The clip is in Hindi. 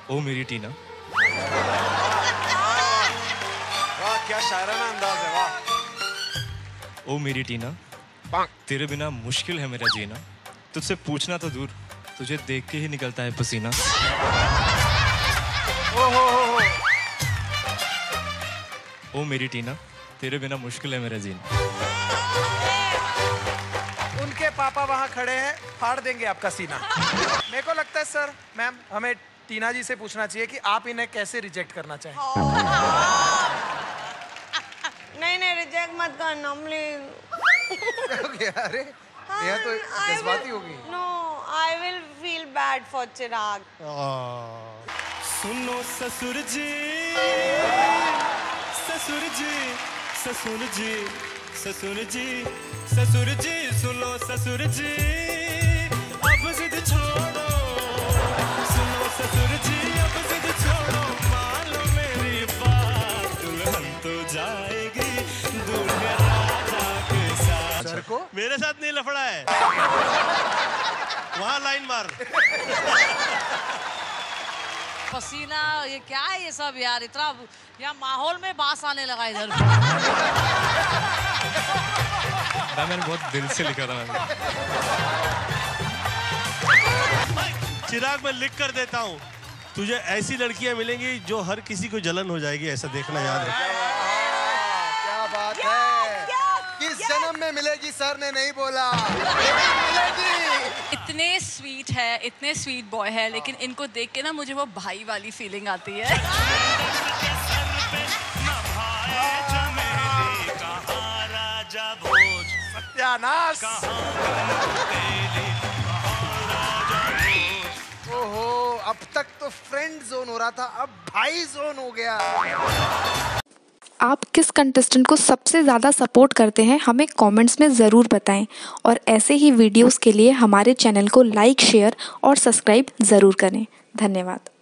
ओ मेरी टीना। वाह क्या शायराना अंदाज है, वाह। ओ मेरी टीना, तेरे बिना मुश्किल है मेरा जीना। तुझसे पूछना तो दूर, तुझे देख के ही निकलता है पसीना। ओहो। ओ मेरी टीना, तेरे बिना मुश्किल है मेरा जीना। उनके पापा वहाँ खड़े हैं, फाड़ देंगे आपका सीना। मेरे को लगता है सर, मैम, हमें टीना जी से पूछना चाहिए कि आप इन्हें कैसे रिजेक्ट करना चाहें। नहीं रिजेक्ट मत करना प्लीज। अरे यह तो जज्बाती होगी। No I will feel bad for Chirag. सुनो ससुर जी, ससुर जी, ससुर जी, ससुर जी, ससुर जी, सुनो ससुर जी, अब जिद छोड़ो। सुनो ससुर जी, अब जिद छोड़ो, मान लो मेरी बात, दुल्हन तो जाएगी दूल्हे राजा के साथ। सर को मेरे साथ नहीं लफड़ा है। वहाँ लाइन मार। पसीना, ये क्या है ये सब यार, इतना यहाँ माहौल में बास आने लगा इधर। मैंने बहुत दिल से लिखा था। मैंने चिराग मैं लिख कर देता हूँ, तुझे ऐसी लड़कियां मिलेंगी जो हर किसी को जलन हो जाएगी, ऐसा देखना याद रख। क्या बात है, किस जन्म में मिलेगी सर ने नहीं बोला, मिलेगी। इतने स्वीट है, इतने स्वीट बॉय है, लेकिन इनको देख के ना मुझे वो भाई वाली फीलिंग आती है। सत्यानाश। ओहो, अब तक तो फ्रेंड जोन हो रहा था, अब भाई जोन हो गया। आप किस कंटेस्टेंट को सबसे ज़्यादा सपोर्ट करते हैं हमें कमेंट्स में ज़रूर बताएं और ऐसे ही वीडियोस के लिए हमारे चैनल को लाइक, शेयर और सब्सक्राइब ज़रूर करें। धन्यवाद।